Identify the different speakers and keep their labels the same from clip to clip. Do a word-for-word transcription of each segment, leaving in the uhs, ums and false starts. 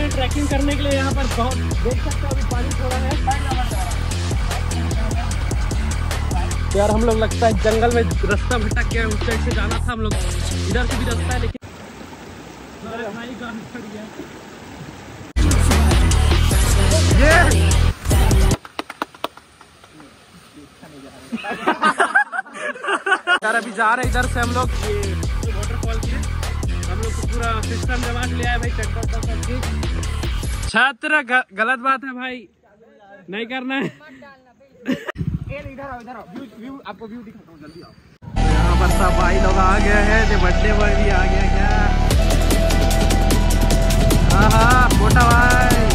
Speaker 1: हैं ट्रैकिंग करने के लिए। यहाँ पर बहुत देख सकते हो अभी पानी थोड़ा है। तो यार हम लोग लगता है जंगल में रास्ता भटक गया, उस साइड से जाना था हम लोग, इधर से भी रास्ता है लेकिन भाई गाड़ी खड़ी है। ये यार अभी जा रहे हैं इधर से हम लोग ये वाटरफॉल के लिए। हम लोग को पूरा सिस्टम जमा के लिया है भाई, चक्कर छात्र गलत बात है भाई, नहीं करना है। इधर आओ, इधर आओ, व्यू व्यू आपको व्यू दिखाता हूं, जल्दी आओ। यहाँ पर सब भाई लोग आ गए हैं, बर्थडे बॉय भी आ गया क्या? हाँ हाँ मोटा भाई,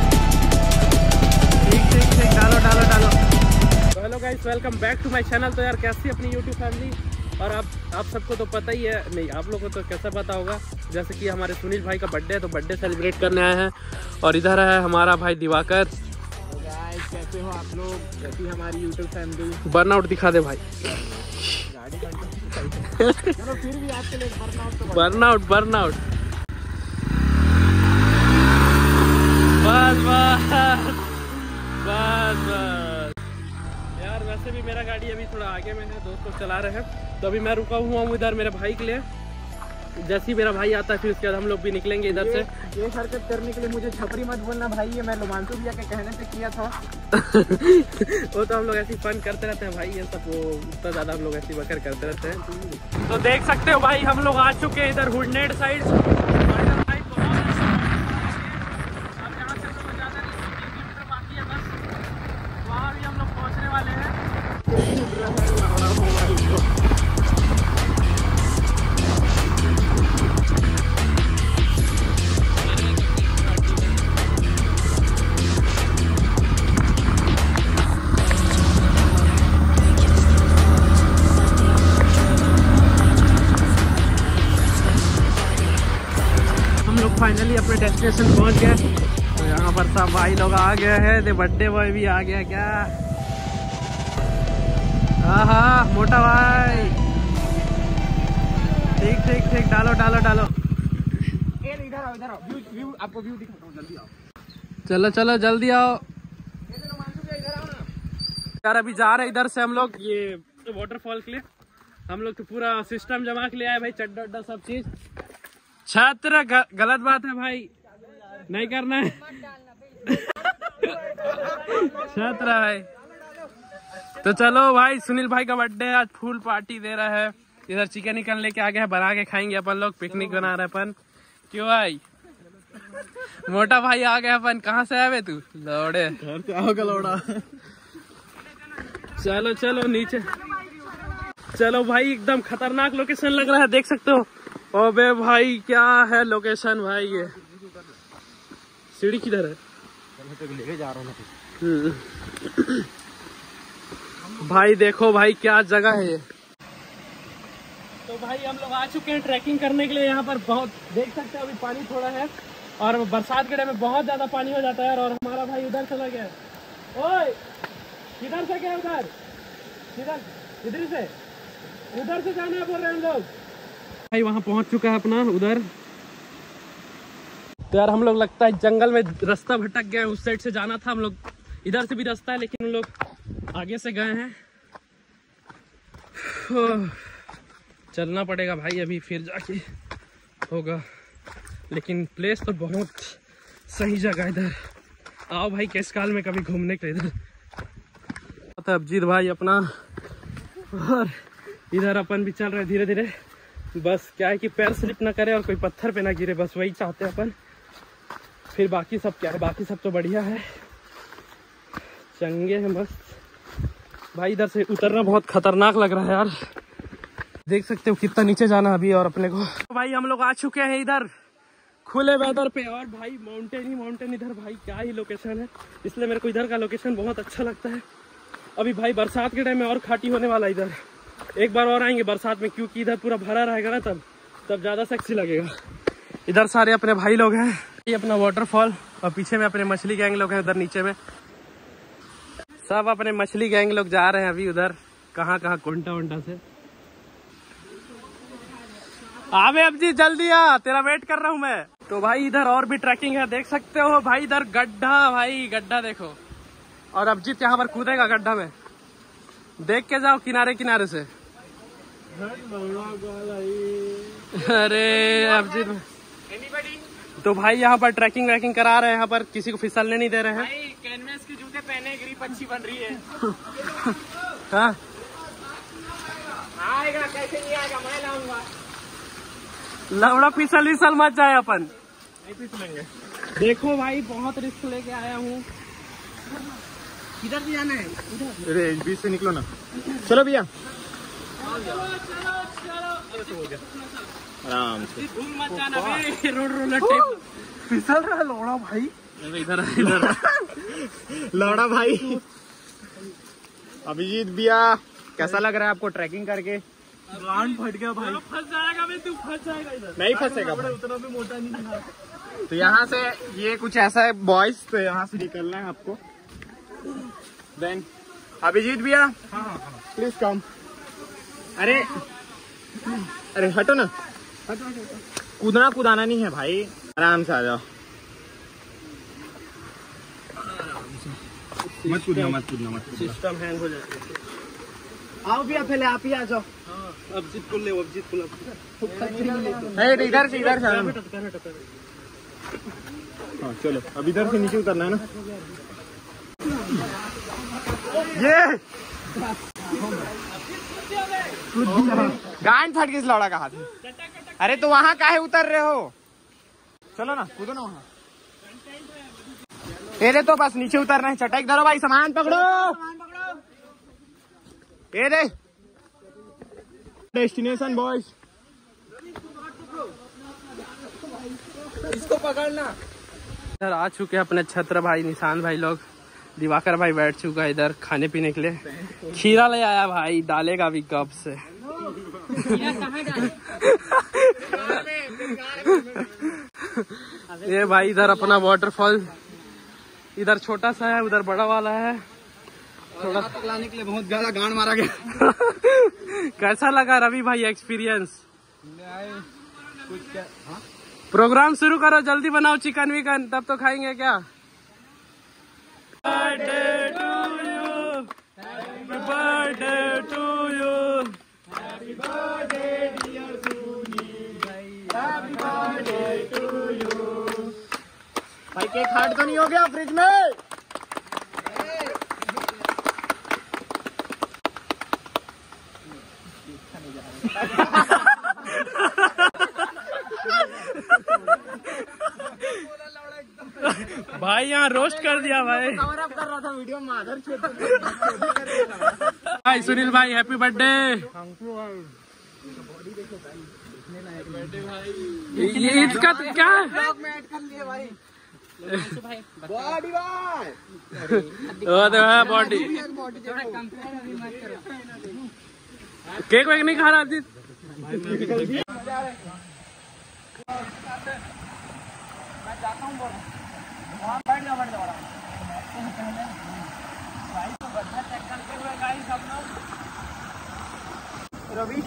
Speaker 1: ठीक ठीक ठीक, डालो डालो डालो। तो hello guys, welcome back to my channel. तो यार कैसी अपनी यूट्यूब फैमिली, और आप आप सबको तो पता ही है, नहीं आप लोगों को तो कैसा पता होगा, जैसे कि हमारे सुनील भाई का बर्थडे है तो बर्थडे सेलिब्रेट करने आए हैं। और इधर है हमारा भाई दिवाकर।
Speaker 2: कैसे हो आप लोग, कैसी हमारी यूट्यूब फैमिली?
Speaker 1: बर्नआउट दिखा दे भाई।
Speaker 2: गाड़ी चलो फिर भी आपके लिए बर्नआउट तो
Speaker 1: बर्नआउट बर्नआउट बस बस बस बस। यार वैसे भी मेरा गाड़ी अभी थोड़ा आगे में है, दोस्त लोग चला रहे हैं, तो अभी मैं रुका हुआ हूँ इधर मेरे भाई के लिए। जैसे ही मेरा भाई आता है फिर उसके बाद हम लोग भी निकलेंगे इधर से।
Speaker 2: ये हरकत करने के लिए मुझे छपरी मत बोलना भाई, ये मैं लोमांसु भैया के कहने से किया था।
Speaker 1: वो तो हम लोग ऐसी फन करते रहते हैं भाई, ये सब वो उतना ज्यादा हम लोग ऐसी बकर करते रहते हैं। तो देख सकते हो भाई हम लोग आ चुके हैं इधर हुडनेड साइड। बाकी है बस, वहाँ भी हम लोग पहुँचने वाले हैं। फाइनली अपने डेस्टिनेशन पहुंच गए। तो यहाँ पर सब भाई लोग आ गए हैं, तो बर्थडे बॉय भी आ गया क्या? हाँ हाँ मोटा भाई, ठीक ठीक ठीक, डालो डालो डालो।
Speaker 2: इधर आओ, इधर आओ, व्यू व्यू आपको व्यू दिखाता हूं, जल्दी आओ।
Speaker 1: चलो चलो जल्दी आओ यार। अभी जा रहे हैं इधर से हम लोग ये वाटरफॉल के लिए। हम लोग तो पूरा सिस्टम जमा के लिए आए भाई, चड्डा उड्डा सब चीज। छात्र गलत बात है भाई, नहीं करना है। छात्र भाई, तो चलो भाई सुनील भाई का बर्थडे है आज, फुल पार्टी दे रहा है। इधर चिकन निकल लेके आ गए हैं, बना के खाएंगे अपन लोग, पिकनिक बना रहे अपन। क्यों भाई? मोटा भाई आ गया अपन। कहाँ से आए तू? लौड़े
Speaker 2: घर से आओगे लौड़ा।
Speaker 1: चलो चलो नीचे चलो भाई, एकदम खतरनाक लोकेशन लग रहा है, देख सकते हो। अबे भाई क्या है लोकेशन भाई, ये सीढ़ी किधर है?
Speaker 2: लेके जा रहा हूँ
Speaker 1: भाई, देखो भाई क्या जगह है ये। तो भाई हम लोग आ चुके हैं ट्रैकिंग करने के लिए। यहाँ पर बहुत देख सकते हो अभी पानी थोड़ा है, और बरसात के टाइम में बहुत ज्यादा पानी हो जाता है। और हमारा भाई उधर चला गया। ओए किधर से गया? उधर किधर? इधर से उधर से जाना बोल रहे हैं हम लोग भाई। वहां पहुंच चुका है अपना उधर। तो यार हम लोग लगता है जंगल में रास्ता भटक गए, उस साइड से जाना था हम लोग, इधर से भी रास्ता है लेकिन हम लोग आगे से गए हैं। चलना पड़ेगा भाई अभी, फिर जाके होगा। लेकिन प्लेस तो बहुत सही जगह इधर। आओ भाई किस काल में कभी घूमने के इधर। अभिजीत भाई अपना, और इधर अपन भी चल रहे धीरे धीरे। बस क्या है कि पैर स्लिप ना करे और कोई पत्थर पे ना गिरे, बस वही चाहते हैं अपन। फिर बाकी सब क्या है, बाकी सब तो बढ़िया है, चंगे हैं मस्त। भाई इधर से उतरना बहुत खतरनाक लग रहा है यार, देख सकते हो कितना नीचे जाना अभी। और अपने को तो भाई हम लोग आ चुके हैं इधर खुले वेदर पे, और भाई माउंटेन ही माउंटेन इधर। भाई क्या ही लोकेशन है, इसलिए मेरे को इधर का लोकेशन बहुत अच्छा लगता है। अभी भाई बरसात के टाइम में और खाटी होने वाला इधर, एक बार और आएंगे बरसात में, क्योंकि इधर पूरा भरा रहेगा ना, तब तब ज्यादा सेक्सी लगेगा। इधर सारे अपने भाई लोग हैं, ये अपना वाटरफॉल, और पीछे में अपने मछली गैंग लोग हैं उधर नीचे में। सब अपने मछली गैंग लोग जा रहे हैं अभी उधर, कहाँ कहाँ कोंटा वोंटा से। आवे अब जी जल्दी आ, तेरा वेट कर रहा हूँ मैं। तो भाई इधर और भी ट्रैकिंग है, देख सकते हो भाई। इधर गड्ढा, भाई गड्ढा देखो। और अभिजीत यहाँ पर कूदेगा गड्ढा में, देख के जाओ किनारे किनारे से। अरे अभिजीत, तो भाई यहाँ पर ट्रैकिंग वैकिंग करा रहे हैं, यहाँ पर किसी को फिसलने नहीं दे रहे हैं।
Speaker 2: भाई कैनवस के जूते पहने ग्रिप अच्छी बन रही है।
Speaker 1: हाँ
Speaker 2: आएगा कैसे नहीं आएगा, मैं लाऊंगा।
Speaker 1: लवड़ा फिसल विसल मत जाए अपन।
Speaker 2: नहीं फिसलेंगे।
Speaker 1: देखो भाई बहुत रिस्क लेके आया हूँ।
Speaker 2: किधर से जाना है? इधर। अरे बीच से निकलो ना। चलो भैया।
Speaker 1: चलो चलो चलो।
Speaker 2: आराम से।
Speaker 1: भूल मत जाना भाई, रोड रोलर टेप फिसल रहा है लौड़ा भाई। इधर इधर
Speaker 2: लौड़ा भाई। अभिजीत भैया कैसा लग रहा है आपको ट्रैकिंग करके?
Speaker 1: गांड फट गया भाई। फंस जाएगा भाई, तू फंस जाएगा इधर।
Speaker 2: नहीं फंसेगा,
Speaker 1: उतना भी मोटा नहीं है।
Speaker 2: तो यहाँ से ये कुछ ऐसा है बॉयज, तो यहाँ से निकलना है आपको। देन अभिजीत भैया प्लीज कम। अरे अरे हटो ना, कूदना कूदाना नहीं है भाई, आराम से आ जाओ। मत कूदना मत कूदना मत कूदना।
Speaker 1: सिस्टम हैंग हो जाता है।
Speaker 2: आओ भैया पहले आप ही आ जाओ।
Speaker 1: अभिजीत को ले, अभिजीत को ले।
Speaker 2: इधर से इधर से। हाँ चलो, अब इधर से नीचे उतरना है ना। ये गांड फट गई इस लौड़ा का हाथ में। अरे तो वहाँ काहे उतर रहे हो? चलो ना, कूदो ना वहाँ। ये तो बस नीचे उतरना है। चटाई धरो भाई, सामान पकड़ो। ये दे डेस्टिनेशन बॉयज।
Speaker 1: इसको पकड़ना। इधर आ चुके हैं अपने छत्र भाई, निशान भाई लोग। दिवाकर भाई बैठ चुका है इधर खाने पीने के लिए। खीरा ले आया भाई, डालेगा भी कब से। ये भाई इधर अपना वाटरफॉल, इधर छोटा सा है, उधर बड़ा वाला है। थोड़ा तक लाने के लिए बहुत ज्यादा गांड मारा गया। कैसा लगा रवि भाई एक्सपीरियंस?
Speaker 2: कुछ क्या? हाँ?
Speaker 1: प्रोग्राम शुरू करो, जल्दी बनाओ चिकन विकन, तब तो खाएंगे क्या। Birthday to you, happy birthday to you, happy birthday dear Suni, happy birthday to you.
Speaker 2: भाई केक हार्ड तो नहीं हो गया फ्रिज में?
Speaker 1: भाई यहाँ रोस्ट कर दिया भाई।
Speaker 2: कवर अप कर रहा था वीडियो में। आधर
Speaker 1: भाई सुनील भाई हैप्पी बर्थडे। ये इसका तो क्या है?
Speaker 2: बॉडी भाई,
Speaker 1: वो तो है बॉडी। केक वेक नहीं खा रहा अजीत?
Speaker 2: बैठ जाओ बैठ जाओ। रवि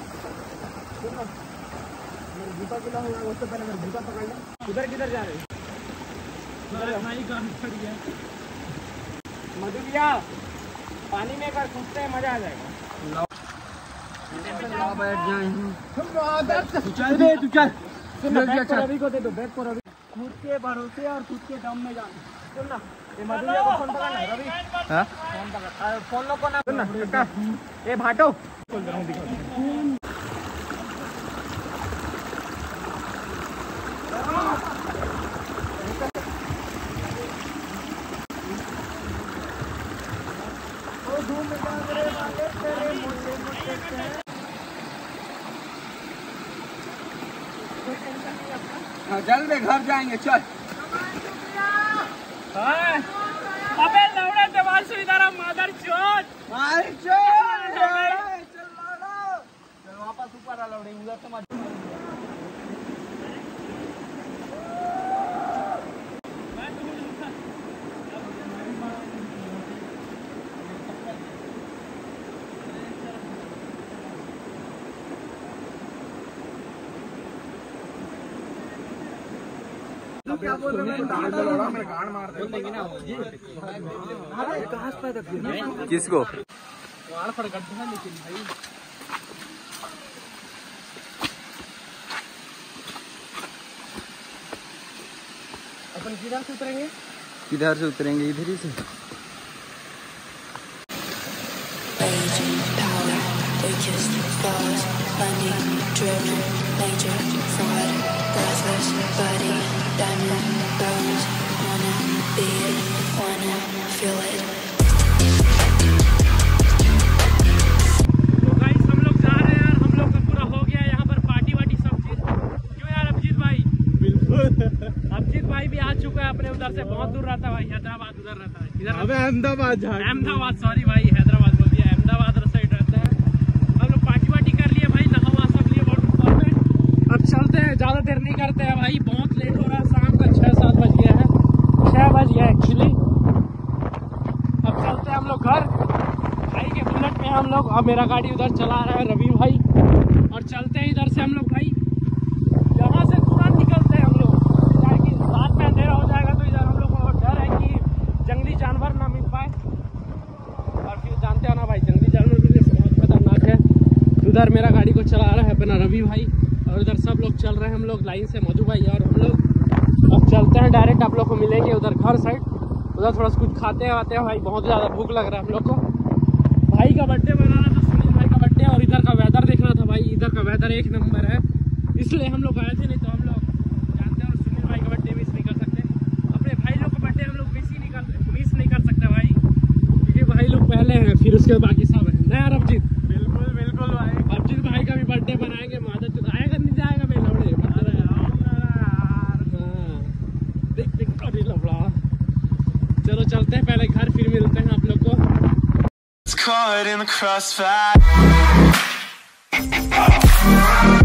Speaker 2: जूता गिला होगा, उससे पहले मेरा जूता पकड़ ले। उधर किधर जा रहे हैं? मधु भैया पानी में कर कूदते हैं, मजा आ जाएगा। बैठ जाए तू चल। रवि को दे दो, बैग को रवि। खुद के भरोसे और खुद के दम में जाना। सुन ना, ये मधु भैया को फोन पकड़ना रवि। हाँ? फोन पकड़, फोन लो को ना। सुन ना ये भाटो बोल रहा हूँ, दिखा। जल्द घर जाएंगे चल।
Speaker 1: अबे लौड़ा जवान से इधर मादर चोट
Speaker 2: मार चल वापस ऊपर आ लौड़े उधर से मत। क्या बोल रहे हैं? किसको?
Speaker 1: अपन किधर से उतरेंगे?
Speaker 2: किधर से उतरेंगे? इधर ही से।
Speaker 1: अभिजीत भाई भी आ चुका है अपने उधर से, बहुत दूर रहता है भाई, हैदराबाद उधर रहता है। इधर
Speaker 2: अहमदाबाद
Speaker 1: अहमदाबाद सॉरी भाई, हैदराबाद बोल दिया, अहमदाबाद साइड रहता है। हम लोग पार्टी वार्टी कर लिए भाई, नहा वहा सब लिए वाटरफॉल में। अब चलते हैं, ज्यादा देर नहीं करते हैं भाई, बहुत लेट हो रहा है, शाम का छह सात बज गया है, छह बज गया एक्चुअली। अब चलते हैं हम लोग घर, भाई के बुलेट में हम लोग, अब मेरा गाड़ी उधर चला रहा है रवि भाई, और चलते हैं इधर से हम लोग भाई, यहाँ से तुरंत निकलते हैं हम लोग, ताकि रात में अंधेरा हो जाएगा तो इधर हम लोग को डर है कि जंगली जानवर ना मिल पाए, और फिर जानते हो ना भाई जंगली जानवर मिलने से बहुत खतरनाक है। उधर मेरा गाड़ी को चला रहा है अपना रवि भाई, और उधर सब लोग चल रहे हैं हम लोग लाइन से, मधु भाई और हम लोग। अब चलते हैं डायरेक्ट, आप लोग को मिलेंगे उधर घर साइड, उधर थोड़ा सा कुछ खाते हैं आते हैं भाई, बहुत ज़्यादा भूख लग रहा है हम लोग को। भाई का बर्थडे मनाना था, सुनील भाई का बर्थडे, और इधर का वेदर देखना था भाई, इधर का वेदर एक नंबर है, इसलिए हम लोग आए थे, नहीं तो हम लोग जानते हैं सुनील भाई का बर्थडे मिस नहीं कर सकते, अपने भाई लोग का बर्थडे हम लोग मिस ही नहीं कर मिस नहीं कर सकते भाई, क्योंकि भाई लोग पहले हैं, फिर उसके बाकी सब है ना यार अभिजीत?
Speaker 2: बिल्कुल बिल्कुल भाई,
Speaker 1: अभिजीत भाई का भी बर्थडे बनाएंगे, मादर तो आएगा नहीं जाएगा भाई लौड़े, देख देख अरे लौड़ा। चलो चलते हैं पहले घर, फिर मिलते हैं आप लोग को।
Speaker 3: Caught in the crossfire.